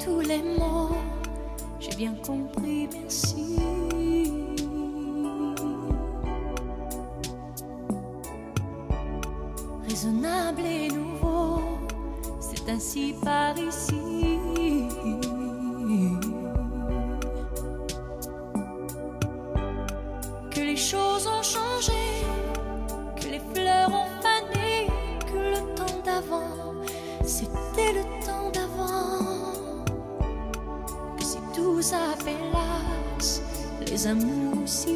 tous les mots, j'ai bien compris, merci. Raisonnable et nouveau, c'est ainsi par ici. Que les choses ont changé, que les fleurs ont fané, que le temps d'avant, c'était le temps d'avant. Que si tout s'appelasse, les amours s'y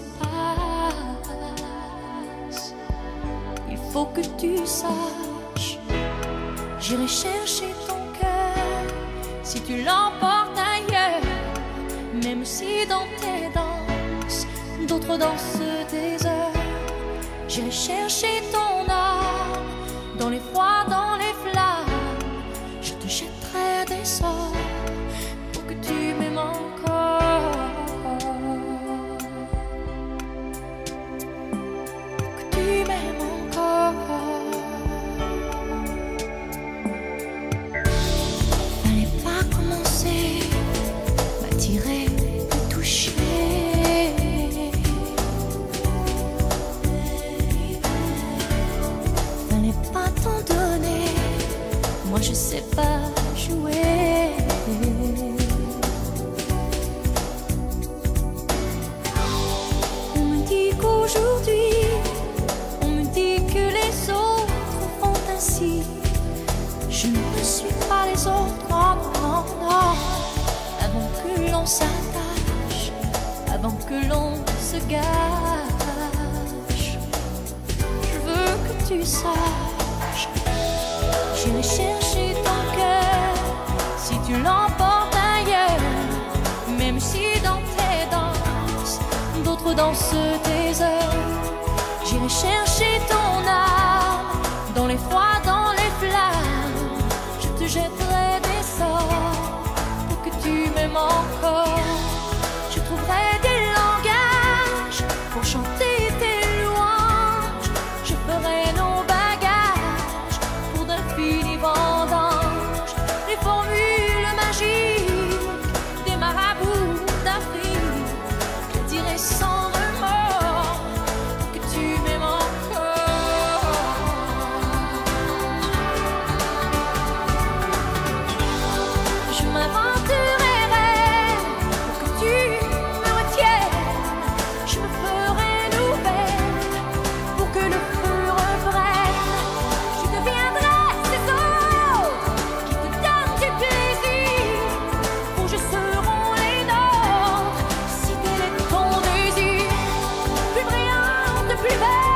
passent. Il faut que tu saches, j'irai chercher ton cœur si tu l'emportes ailleurs. Même si dans tes danses, d'autres dansent des heures. J'irai chercher ton âme dans les froids, dans les flammes. Je te jetterai des sorts pour que tu m'aimes encore. Pour que tu m'aimes encore. Fallait pas commencer, m'attirer, me toucher. Moi je sais pas jouer. On me dit qu'aujourd'hui, on me dit que les autres font ainsi. Je ne suis pas les autres, non, non, non. Avant que l'on s'attache, avant que l'on se gâche, je veux que tu saches, j'irai chercher ton cœur si tu l'emportes ailleurs. Même si dans tes danses, d'autres dansent tes heures. J'irai chercher ton âme dans les froids, dans les flammes. Je te jetterai des sorts pour que tu m'aimes encore. Je trouverai des langages pour chanter tes louanges. Je ferai nos bagages pour d'infinis vendanges. Les formules magiques des marabouts d'Afrique. Je dirai sans remords que tu m'aimes encore. Je m'inventerai pour que tu me retiennes. Je me ferai nouvelle pour que le feu reprenne. Je deviendrai ces autres qui te donnent du plaisir. Pour je seront les nôtres si tel est ton désir. Plus brillante, plus belle.